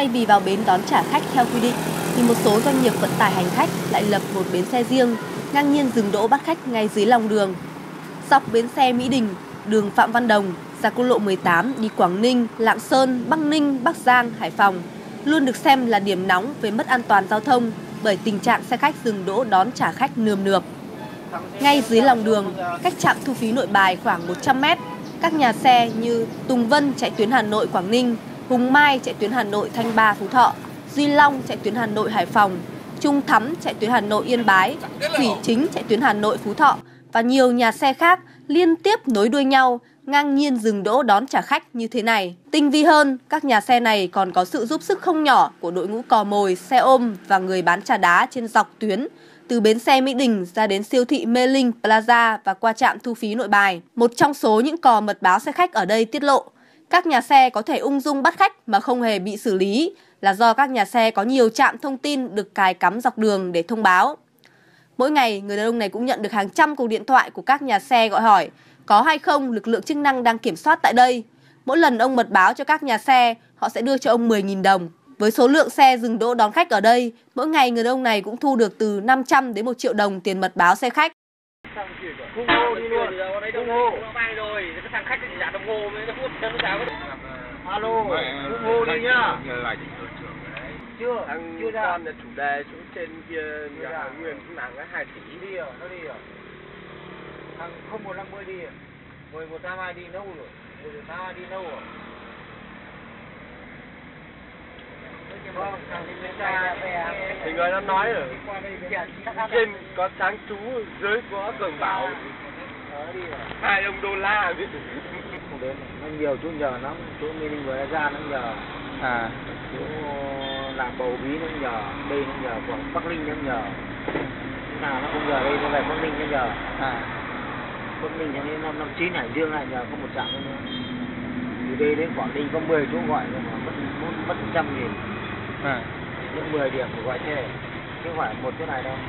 Thay vì vào bến đón trả khách theo quy định, thì một số doanh nghiệp vận tải hành khách lại lập một bến xe riêng, ngang nhiên dừng đỗ bắt khách ngay dưới lòng đường. Dọc bến xe Mỹ Đình, đường Phạm Văn Đồng, ra quốc lộ 18 đi Quảng Ninh, Lạng Sơn, Bắc Ninh, Bắc Giang, Hải Phòng luôn được xem là điểm nóng về mất an toàn giao thông bởi tình trạng xe khách dừng đỗ đón trả khách nườm nượp. Ngay dưới lòng đường, cách trạm thu phí Nội Bài khoảng 100 m, các nhà xe như Tùng Vân chạy tuyến Hà Nội Quảng Ninh, Hùng Mai chạy tuyến Hà Nội Thanh Ba Phú Thọ, Duy Long chạy tuyến Hà Nội Hải Phòng, Trung Thắm chạy tuyến Hà Nội Yên Bái, Thủy Chính chạy tuyến Hà Nội Phú Thọ và nhiều nhà xe khác liên tiếp nối đuôi nhau ngang nhiên dừng đỗ đón trả khách như thế này. Tinh vi hơn, các nhà xe này còn có sự giúp sức không nhỏ của đội ngũ cò mồi, xe ôm và người bán trà đá trên dọc tuyến từ bến xe Mỹ Đình ra đến siêu thị Mê Linh Plaza và qua trạm thu phí Nội Bài. Một trong số những cò mật báo xe khách ở đây tiết lộ, các nhà xe có thể ung dung bắt khách mà không hề bị xử lý là do các nhà xe có nhiều trạm thông tin được cài cắm dọc đường để thông báo. Mỗi ngày, người đàn ông này cũng nhận được hàng trăm cuộc điện thoại của các nhà xe gọi hỏi có hay không lực lượng chức năng đang kiểm soát tại đây. Mỗi lần ông mật báo cho các nhà xe, họ sẽ đưa cho ông 10.000 đồng. Với số lượng xe dừng đỗ đón khách ở đây, mỗi ngày người đàn ông này cũng thu được từ 500 đến 1 triệu đồng tiền mật báo xe khách. Cung hô đi luôn, cung hô. Rồi, cái thằng khách thì giả đồng hồ mới nó hút chân nó cháo. Alo, cung hô đi nhá. Chưa, chưa ra. Con là chủ đề xuống trên kia nhà hàng Nguyên cũng làm cái 2 tỷ. Đi rồi, nó đi rồi. Thằng 0150 đi rồi. 1182 đi đâu rồi? 1182 đi đâu rồi? Thì người nó nói rồi. Trên có sáng chú, dưới có Cường Bảo. 2 ông đô la. Không đến, nó nhiều chỗ nhờ lắm, chỗ Mini vừa ra nó nhờ. Chỗ làm bầu bí nó nhờ, đây nó nhờ, Quảng Bắc Ninh nó nhờ. Nào nó không nhờ đây, nó về Bắc Ninh nó nhờ. Bắc Ninh cho đến năm 59 Hải Dương này nhờ có một trạm nữa. Từ đây đến Quảng Ninh có 10 chỗ gọi nhưng mà mất 100.000. Những 10 điểm để gọi xe, chứ không phải một chỗ này đâu.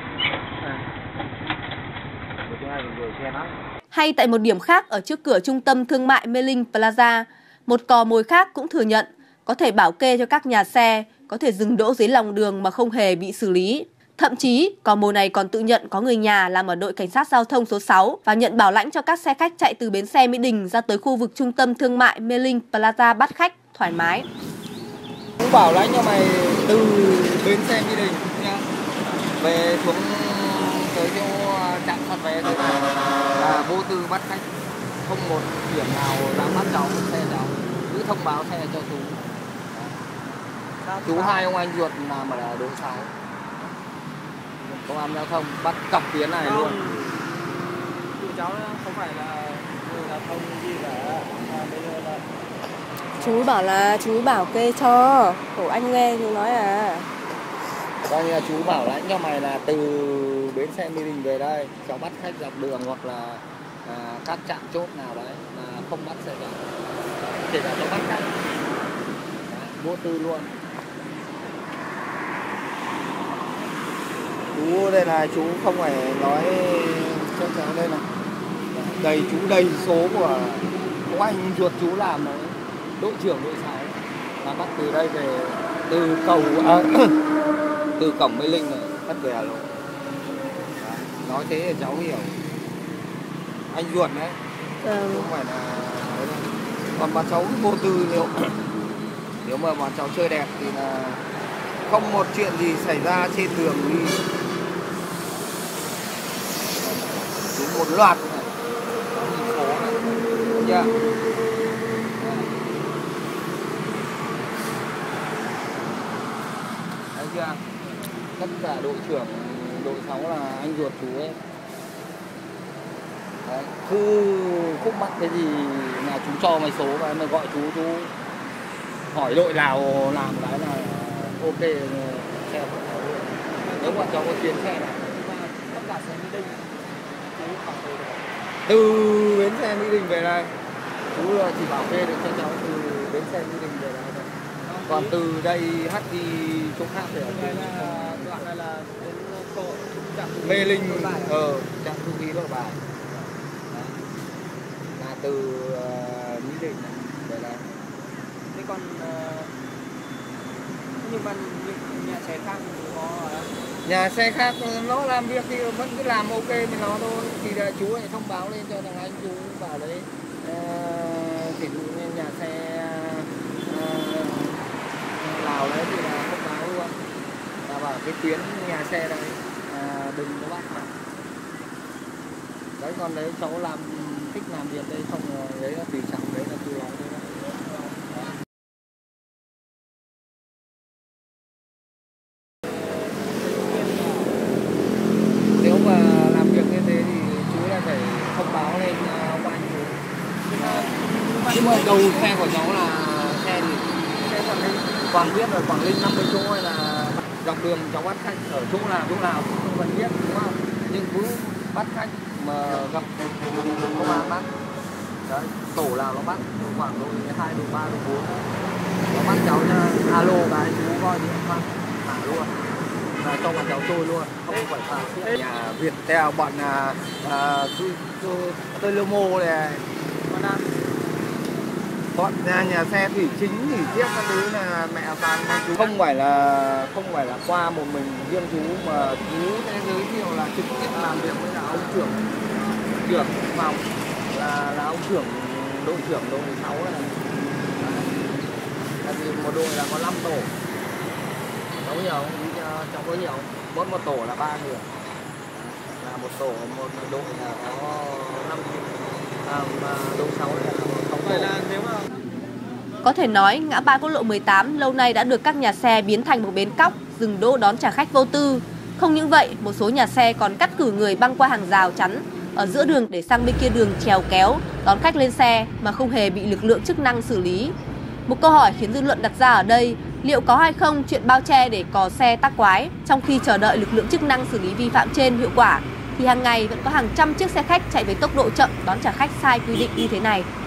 Một chỗ này mình gửi xe lắm. Hay tại một điểm khác ở trước cửa trung tâm thương mại Mê Linh Plaza, một cò mồi khác cũng thừa nhận có thể bảo kê cho các nhà xe có thể dừng đỗ dưới lòng đường mà không hề bị xử lý. Thậm chí, cò mồi này còn tự nhận có người nhà làm ở đội cảnh sát giao thông số 6 và nhận bảo lãnh cho các xe khách chạy từ bến xe Mỹ Đình ra tới khu vực trung tâm thương mại Mê Linh Plaza bắt khách thoải mái. Chú bảo lãnh cho mày từ bến xe Mỹ Đình nha, về xuống tới chỗ trạm soát vé thôi là vô tư bắt khách, không một điểm nào dám bắt cháu xe cháu, cứ thông báo xe cho chú. Chú hai ông anh ruột làm ở đội 6 công an giao thông bắt cặp tuyến này luôn. Tụi cháu không phải là người giao thông gì cả, mà bây giờ là Chú bảo là chú bảo kê cho, của anh nghe chú nói à. Coi như là chú bảo lãnh cho mày là từ bến xe Mỹ Đình về đây, cháu bắt khách dọc đường hoặc là các trạm chốt nào đấy là không bắt xe cháu, kể cả cháu bắt khách vô tư luôn. Chú đây là chú không phải nói cho cháu đây là đầy chú đầy số của anh ruột chú làm đấy, đội trưởng đội 6 là bắt từ đây về từ cầu từ cổng Mê Linh này bắt về Hà Nội. Nói thế là cháu hiểu, anh ruột đấy không phải là đấy đâu. Còn bọn cháu vô tư nếu mà bọn cháu chơi đẹp thì là không một chuyện gì xảy ra trên đường đi. Đúng một loạt này, phố này, yeah. Đấy chưa? Tất cả đội trưởng đội 6 là anh ruột chú ấy. Đấy, cứ khúc mắc cái gì là chú cho mày số và mày gọi chú hỏi đội nào làm cái là ok xe của cháu luôn. Nếu bọn cháu có chuyến xe này tất cả xe Mỹ Đình từ bến xe Mỹ Đình về đây chú chỉ bảo kê được cho cháu từ bến xe Mỹ Đình về đây thôi. Còn từ đây hát đi chỗ khác thì ở trên đoạn này là đến trạm Mê Linh trạm thu phí Nội Bài là từ Mỹ Đình về đây. thế còn nhưng mà nhà xe khác có nhà xe khác nó làm việc thì vẫn cứ làm ok với nó thôi, thì là chú hãy thông báo lên cho thằng anh chú bảo đấy thì nhà xe Lào đấy thì là thông báo luôn là bảo cái tuyến nhà xe đấy đừng có bắt mà đấy, còn đấy cháu làm thích làm việc đây không đấy là tùy trọng, đấy là tùy lòng đấy. Nếu mà làm việc như thế thì chú là phải thông báo lên ông anh chú. Nhưng mà đầu xe của cháu là xe gì? Xe Quảng biết rồi, Quảng Ninh 50 chỗ hay là dọc đường cháu bắt khách ở chỗ nào không cần biết đúng không? Nhưng cứ bắt khách mà gặp công an bắt đấy, tổ nào nó bắt khoảng độ 2, độ 3, độ 4 nó bắt cháu nha, alo cái chú coi điện thoại thả luôn là cho bọn cháu trôi luôn, không phải phạt. Nhà Viettel bọn Telomo này, bọn nhà xe Thủy Chính, Thủy Chiếc các thứ là mẹ toàn chú, không phải là qua một mình riêng chú mà chú sẽ giới thiệu là trực tiếp làm việc với là ông trưởng phòng là ông trưởng đội trưởng đội 6 này. Tại vì một đội là có 5 tổ. Cháu hiểu không? Cháu có hiểu không? Một tổ là 3 người. Là một tổ, một đội là có 5 đội 6 này là 6 tổ. Là nếu mà Có thể nói, ngã ba quốc lộ 18 lâu nay đã được các nhà xe biến thành một bến cóc, dừng đỗ đón trả khách vô tư. Không những vậy, một số nhà xe còn cắt cử người băng qua hàng rào chắn ở giữa đường để sang bên kia đường trèo kéo, đón khách lên xe mà không hề bị lực lượng chức năng xử lý. Một câu hỏi khiến dư luận đặt ra ở đây, liệu có hay không chuyện bao che để cò xe tắc quái? Trong khi chờ đợi lực lượng chức năng xử lý vi phạm trên hiệu quả, thì hàng ngày vẫn có hàng trăm chiếc xe khách chạy với tốc độ chậm đón trả khách sai quy định như thế này.